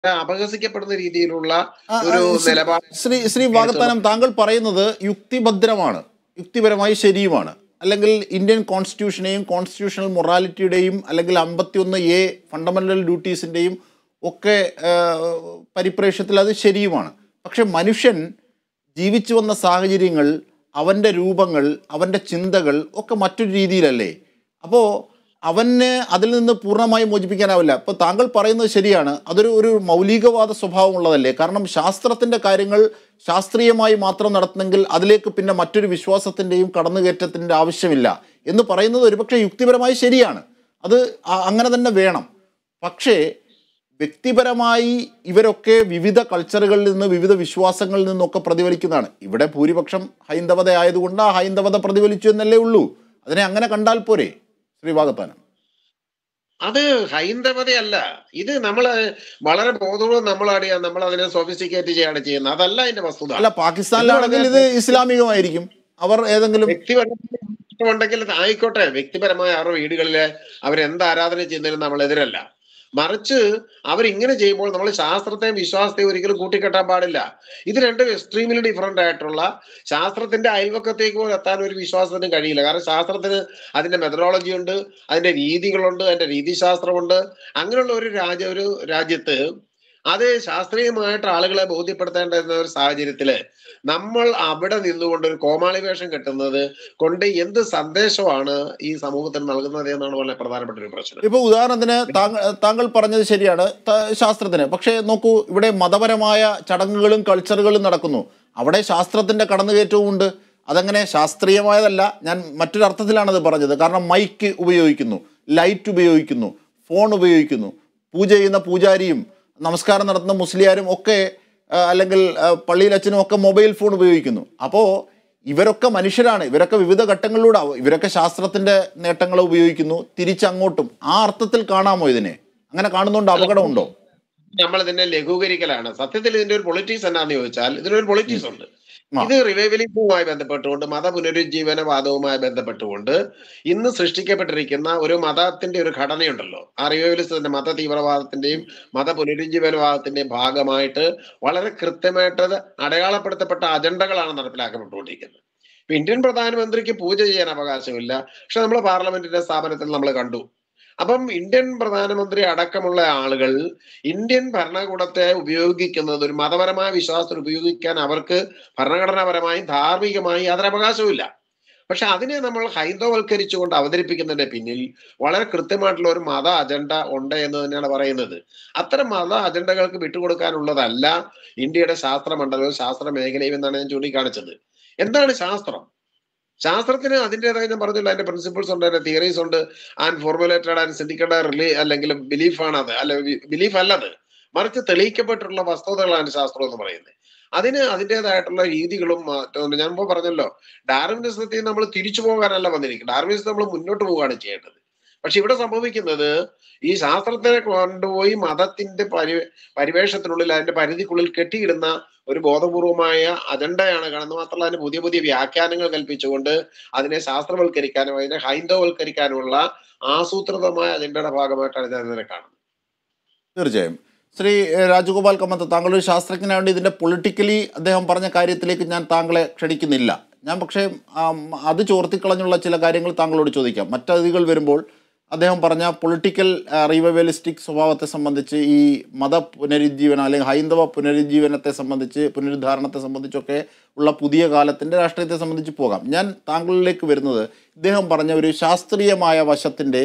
അപഹസിക്കപ്പെടുന്ന രീതിയിലുള്ള ആ, ആ, ഒരു ശ്രീ നിലപാട് ശ്രീ ശ്രീ എടുത്തുകൊണ്ട് വാകത്താനം താങ്കൾ പറയുന്നത് യുക്തിഭദ്രമാണ്, യുക്തിപരമായി ശരിയുമാണ്. അല്ലെങ്കിൽ ഇന്ത്യൻ കോൺസ്റ്റിറ്റ്യൂഷനെയും കോൺസ്റ്റിറ്റ്യൂഷണൽ മൊറാലിറ്റിയുടെയും അല്ലെങ്കിൽ 51A ഫണ്ടമെൻ്റൽ ഡ്യൂട്ടീസിൻ്റെയും ഒക്കെ പരിപ്രേക്ഷ്യത്തിൽ അത് ശരിയുമാണ്. പക്ഷെ മനുഷ്യൻ ജീവിച്ചു വന്ന സാഹചര്യങ്ങൾ, അവൻ്റെ രൂപങ്ങൾ, അവൻ്റെ ചിന്തകൾ ഒക്കെ മറ്റൊരു രീതിയിലല്ലേ? അപ്പോൾ അവന് അതിൽ നിന്ന് പൂർണ്ണമായി മോചിപ്പിക്കാനാവില്ല. ഇപ്പോൾ താങ്കൾ പറയുന്നത് ശരിയാണ്, ഒരു മൗലികവാദ സ്വഭാവമുള്ളതല്ലേ? കാരണം ശാസ്ത്രത്തിൻ്റെ കാര്യങ്ങൾ ശാസ്ത്രീയമായി മാത്രം നടത്തുന്നെങ്കിൽ അതിലേക്ക് പിന്നെ മറ്റൊരു വിശ്വാസത്തിൻ്റെയും കടന്നുകയറ്റത്തിൻ്റെ ആവശ്യമില്ല എന്ന് പറയുന്നത് ഒരുപക്ഷെ യുക്തിപരമായി ശരിയാണ്. അത് അങ്ങനെ തന്നെ വേണം. പക്ഷേ വ്യക്തിപരമായി ഇവരൊക്കെ വിവിധ കൾച്ചറുകളിൽ നിന്ന്, വിവിധ വിശ്വാസങ്ങളിൽ നിന്നൊക്കെ പ്രതിഫലിക്കുന്നതാണ്. ഇവിടെ ഭൂരിപക്ഷം ഹൈന്ദവത ആയതുകൊണ്ട് ആ ഹൈന്ദവത പ്രതിഫലിച്ചു എന്നല്ലേ ഉള്ളൂ. അതിനെ അങ്ങനെ കണ്ടാൽ പോരെ ശ്രീ വാകത്താനം? അത് ഹൈന്ദവതയല്ല. ഇത് നമ്മള് വളരെ ബോധപൂർവ്വം നമ്മൾ അതിനെ സോഫിസ്റ്റിക്കേറ്റ് ചെയ്യാണ് ചെയ്യുന്നത്. അതല്ല അതിന്റെ വസ്തുത. അല്ല, എന്ന് പാകിസ്ഥാനിലാണെങ്കിൽ പറഞ്ഞാൽ ഇത് ഇസ്ലാമികമായിരിക്കും. അവർ ഏതെങ്കിലും വ്യക്തിപരമായ ഇഷ്ടമുണ്ടെങ്കിൽ ആയിക്കോട്ടെ. വ്യക്തിപരമായ അവരുടെ വീടുകളിലെ അവരെന്ത് ആരാധന ചെയ്യുന്നതിനും നമ്മൾ എതിരല്ല. മറിച്ച് അവരിങ്ങനെ ചെയ്യുമ്പോൾ നമ്മൾ ശാസ്ത്രത്തെയും വിശ്വാസത്തെയും ഒരിക്കലും കൂട്ടിക്കെട്ടാൻ പാടില്ല. ഇത് രണ്ടും എക്സ്ട്രീമിലി ഡിഫറെന്റ് ആയിട്ടുള്ള, ശാസ്ത്രത്തിന്റെ അയൽവക്കത്തേക്ക് പോലും എത്താൻ ഒരു വിശ്വാസത്തിന് കഴിയില്ല. കാരണം ശാസ്ത്രത്തിന് അതിന്റെ മെത്തഡോളജി ഉണ്ട്, അതിന്റെ രീതികളുണ്ട്, അതിന്റെ രീതിശാസ്ത്രമുണ്ട്. അങ്ങനെയുള്ള ഒരു രാജ്യത്ത് അത് ശാസ്ത്രീയമായിട്ട് ആളുകളെ ബോധ്യപ്പെടുത്തേണ്ട ഒരു സാഹചര്യത്തില് നമ്മൾ അവിടെ നിന്നുകൊണ്ട് ഒരു കോമാളി വേഷം കെട്ടുന്നത് കൊണ്ട് എന്ത് സന്ദേശമാണ് ഈ സമൂഹത്തിന് നൽകുന്നത് എന്നാണ് വളരെ പ്രധാനപ്പെട്ട ഒരു പ്രശ്നം. ഇപ്പോൾ ഉദാഹരണത്തിന് താങ്കൾ പറഞ്ഞത് ശരിയാണ്, ശാസ്ത്രത്തിന്. പക്ഷേ നോക്കൂ, ഇവിടെ മതപരമായ ചടങ്ങുകളും കൾച്ചറുകളും നടക്കുന്നു. അവിടെ ശാസ്ത്രത്തിൻ്റെ കടന്നുകയറ്റവും ഉണ്ട്. അതങ്ങനെ ശാസ്ത്രീയമായതല്ല, ഞാൻ മറ്റൊരർത്ഥത്തിലാണത് പറഞ്ഞത്. കാരണം മൈക്ക് ഉപയോഗിക്കുന്നു, ലൈറ്റ് ഉപയോഗിക്കുന്നു, ഫോൺ ഉപയോഗിക്കുന്നു. പൂജ ചെയ്യുന്ന പൂജാരിയും നമസ്കാരം നടത്തുന്ന മുസ്ലിയാരും ഒക്കെ അല്ലെങ്കിൽ പള്ളിയിൽ അച്ഛനും ഒക്കെ മൊബൈൽ ഫോൺ ഉപയോഗിക്കുന്നു. അപ്പോൾ ഇവരൊക്കെ മനുഷ്യരാണ്. ഇവരൊക്കെ വിവിധ ഘട്ടങ്ങളിലൂടെ ഇവരൊക്കെ ശാസ്ത്രത്തിൻ്റെ നേട്ടങ്ങൾ ഉപയോഗിക്കുന്നു, തിരിച്ചങ്ങോട്ടും. ആ അർത്ഥത്തിൽ കാണാമോ ഇതിനെ? അങ്ങനെ കാണുന്നതുകൊണ്ട് അപകടമുണ്ടോ? നമ്മൾ ഇതിനെ ലഘൂകരിക്കലാണ്. സത്യത്തിൽ ഇതിന്റെ ഒരു പൊളിറ്റിക്സ് എന്നാന്ന് ചോദിച്ചാൽ ഇതിനൊരു പൊളിറ്റിക്സ് ഉണ്ട്. ആ ഇത് റിവൈവലിസവുമായി ബന്ധപ്പെട്ടുകൊണ്ട്, മതപുനരുജ്ജീവനവാദവുമായി ബന്ധപ്പെട്ടുകൊണ്ട് ഇന്ന് സൃഷ്ടിക്കപ്പെട്ടിരിക്കുന്ന ഒരു മതത്തിന്റെ ഒരു ഘടനയുണ്ടല്ലോ. ആ റിവൈവലിസത്തിന്റെ, മത തീവ്രവാദത്തിന്റെയും മത പുനരുജ്ജീവനവാദത്തിന്റെയും ഭാഗമായിട്ട് വളരെ കൃത്യമായിട്ട് അടയാളപ്പെടുത്തപ്പെട്ട അജണ്ടകളാണ് നടപ്പിലാക്കപ്പെട്ടുകൊണ്ടിരിക്കുന്നത്. ഇപ്പൊ ഇന്ത്യൻ പ്രധാനമന്ത്രിക്ക് പൂജ ചെയ്യാൻ അവകാശമില്ല. പക്ഷെ നമ്മൾ പാർലമെന്റിന്റെ സ്ഥാപനത്തിൽ നമ്മൾ കണ്ടു. അപ്പം ഇന്ത്യൻ പ്രധാനമന്ത്രി അടക്കമുള്ള ആളുകൾ ഇന്ത്യൻ ഭരണകൂടത്തെ ഉപയോഗിക്കുന്നത് ഒരു മതപരമായ വിശ്വാസത്തിന് ഉപയോഗിക്കാൻ അവർക്ക് ഭരണഘടനാപരമായും ധാർമ്മികമായും യാതൊരു അവകാശവുമില്ല. പക്ഷെ അതിനെ നമ്മൾ ഹൈന്ദവവൽക്കരിച്ചുകൊണ്ട് അവതരിപ്പിക്കുന്നതിന്റെ പിന്നിൽ വളരെ കൃത്യമായിട്ടുള്ള ഒരു മത അജണ്ട ഉണ്ട് എന്ന് തന്നെയാണ് പറയുന്നത്. അത്തരം മത അജണ്ടകൾക്ക് വിട്ടുകൊടുക്കാനുള്ളതല്ല ഇന്ത്യയുടെ ശാസ്ത്രമണ്ഡലവും ശാസ്ത്ര മേഖലയും എന്നാണ് ഞാൻ ചൂണ്ടിക്കാണിച്ചത്. എന്താണ് ശാസ്ത്രം? ശാസ്ത്രത്തിന് അതിൻ്റെതായ, ഞാൻ പറഞ്ഞില്ല, അതിന്റെ പ്രിൻസിപ്പിൾസ് ഉണ്ട്, അതിന്റെ തിയറീസ് ഉണ്ട്. ആൻഡ് ഫോർമുലേറ്റഡ് ആൻഡ് സിൻഡിക്കേറ്റഡ് അല്ലെങ്കിൽ ബിലീഫാണ് അത്. അല്ല, ബിലീഫ് അല്ലത്, മറിച്ച് തെളിയിക്കപ്പെട്ടിട്ടുള്ള വസ്തുതകളാണ് ശാസ്ത്രം എന്ന് പറയുന്നത്. അതിന് അതിൻ്റെതായിട്ടുള്ള രീതികളും ഞാൻ ഇപ്പോൾ പറഞ്ഞല്ലോ, ഡാർവിനിസത്തിൽ നമ്മൾ തിരിച്ചു പോകാനല്ല വന്നിരിക്കുന്നത്. ഡാർവിനിസം നമ്മൾ മുന്നോട്ട് പോവുകയാണ് ചെയ്യേണ്ടത്. പക്ഷെ ഇവിടെ സംഭവിക്കുന്നത് ഈ ശാസ്ത്രത്തെ കൊണ്ടുപോയി മതത്തിന്റെ പരിവേഷത്തിനുള്ളിൽ, അതിന്റെ പരിധിക്കുള്ളിൽ കെട്ടിയിടുന്ന ഒരു ബോധപൂർവമായ അജണ്ടയാണ് കാണുന്നത്. മാത്രമല്ല അതിന് പുതിയ പുതിയ വ്യാഖ്യാനങ്ങൾ കൽപ്പിച്ചുകൊണ്ട് അതിനെ ശാസ്ത്രവൽക്കരിക്കാനും അതിനെ ഹൈന്ദവവൽക്കരിക്കാനുമുള്ള ആസൂത്രിതമായ അജണ്ടയുടെ ഭാഗമായിട്ടാണ് ഞാൻ ഇതിനെ കാണുന്നത്. തീർച്ചയായും. ശ്രീ രാജഗോപാൽ കമ്മത്ത്, താങ്കളൊരു ശാസ്ത്രജ്ഞനായതുകൊണ്ട് ഇതിൻ്റെ പൊളിറ്റിക്കലി അദ്ദേഹം പറഞ്ഞ കാര്യത്തിലേക്ക് ഞാൻ താങ്കളെ ക്ഷണിക്കുന്നില്ല. ഞാൻ പക്ഷേ അത് ചോർത്തിക്കളഞ്ഞുള്ള ചില കാര്യങ്ങൾ താങ്കളോട് ചോദിക്കാം. മറ്റതിഥികൾ വരുമ്പോൾ അദ്ദേഹം പറഞ്ഞ പൊളിറ്റിക്കൽ റിവൈവലിസ്റ്റിക് സ്വഭാവത്തെ സംബന്ധിച്ച്, ഈ മത പുനരുജ്ജീവനം അല്ലെങ്കിൽ ഹൈന്ദവ പുനരുജ്ജീവനത്തെ സംബന്ധിച്ച്, പുനരുദ്ധാരണത്തെ സംബന്ധിച്ചൊക്കെ ഉള്ള പുതിയ കാലത്തിൻ്റെ രാഷ്ട്രീയത്തെ സംബന്ധിച്ച് പോകാം. ഞാൻ താങ്കളിലേക്ക് വരുന്നത്, ഇദ്ദേഹം പറഞ്ഞ ഒരു ശാസ്ത്രീയമായ വശത്തിൻ്റെ